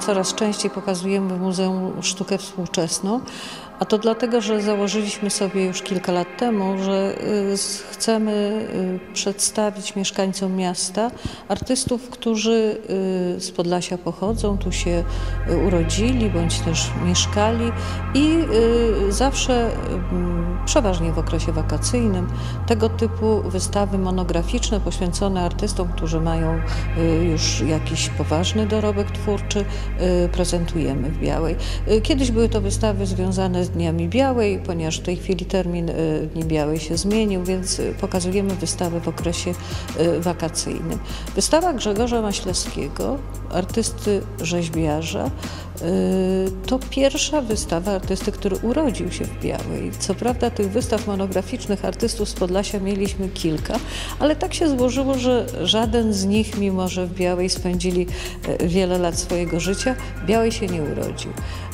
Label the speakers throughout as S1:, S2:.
S1: coraz częściej pokazujemy w muzeum sztukę współczesną, a to dlatego, że założyliśmy sobie już kilka lat temu, że chcemy przedstawić mieszkańcom miasta artystów, którzy z Podlasia pochodzą, tu się urodzili bądź też mieszkali i zawsze, przeważnie w okresie wakacyjnym, tego typu wystawy monograficzne poświęcone artystom, którzy mają już jakiś poważny dorobek twórczy, prezentujemy w Białej. Kiedyś były to wystawy związane z Dniami Białej, ponieważ w tej chwili termin Dni Białej się zmienił, więc pokazujemy wystawę w okresie wakacyjnym. Wystawa Grzegorza Maślewskiego, artysty rzeźbiarza, to pierwsza wystawa artysty, który urodził się w Białej. Co prawda tych wystaw monograficznych artystów z Podlasia mieliśmy kilka, ale tak się złożyło, że żaden z nich, mimo że w Białej spędzili wiele lat swojego życia, w Białej się nie urodził.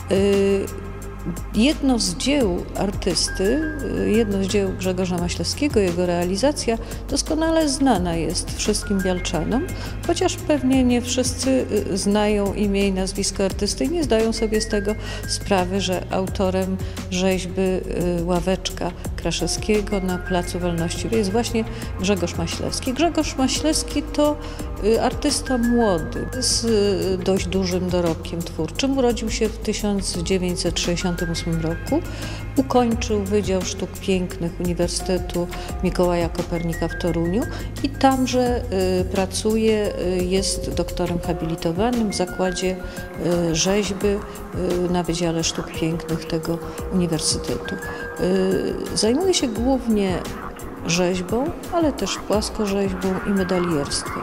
S1: Jedno z dzieł artysty, jedno z dzieł Grzegorza Maślewskiego, jego realizacja doskonale znana jest wszystkim bialczanom, chociaż pewnie nie wszyscy znają imię i nazwisko artysty i nie zdają sobie z tego sprawy, że autorem rzeźby Ławeczka Kraszewskiego na Placu Wolności jest właśnie Grzegorz Maślewski. Grzegorz Maślewski to artysta młody, z dość dużym dorobkiem twórczym. Urodził się w 1968 roku. Ukończył Wydział Sztuk Pięknych Uniwersytetu Mikołaja Kopernika w Toruniu i tamże pracuje, jest doktorem habilitowanym w Zakładzie Rzeźby na Wydziale Sztuk Pięknych tego uniwersytetu. Zajmuje się głównie rzeźbą, ale też płaskorzeźbą i medalierstwem.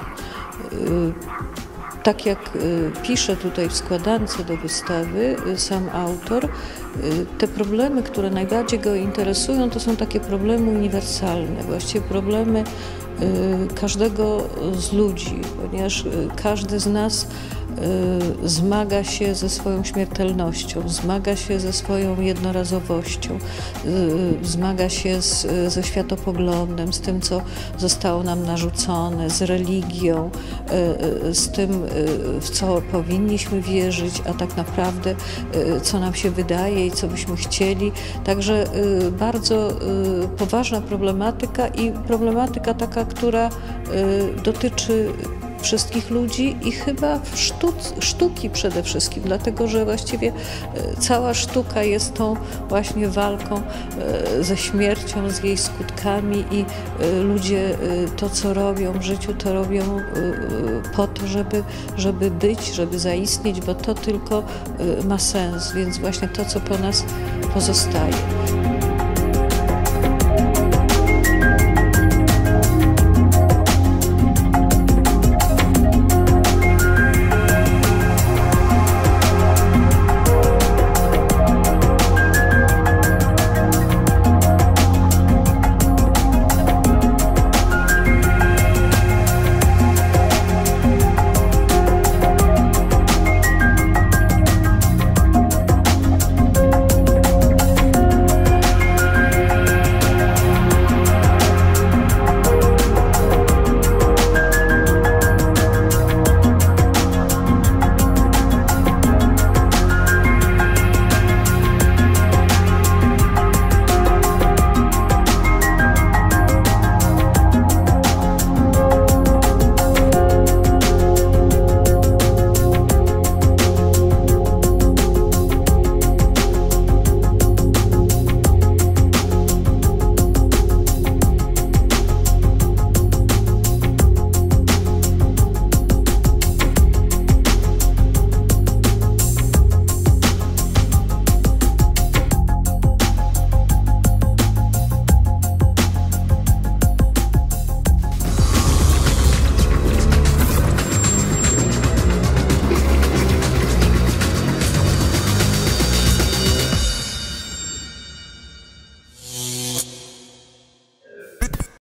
S1: Tak jak pisze tutaj w składance do wystawy sam autor, te problemy, które najbardziej go interesują, to są takie problemy uniwersalne, właściwie problemy każdego z ludzi, ponieważ każdy z nas zmaga się ze swoją śmiertelnością, zmaga się ze swoją jednorazowością, zmaga się ze światopoglądem, z tym, co zostało nam narzucone, z religią, z tym, w co powinniśmy wierzyć, a tak naprawdę co nam się wydaje i co byśmy chcieli. Także bardzo poważna problematyka i problematyka taka, która dotyczy wszystkich ludzi i chyba sztuki przede wszystkim, dlatego że właściwie cała sztuka jest tą właśnie walką ze śmiercią, z jej skutkami i ludzie to, co robią w życiu, to robią po to, żeby być, żeby zaistnieć, bo to tylko ma sens, więc właśnie to, co po nas pozostaje.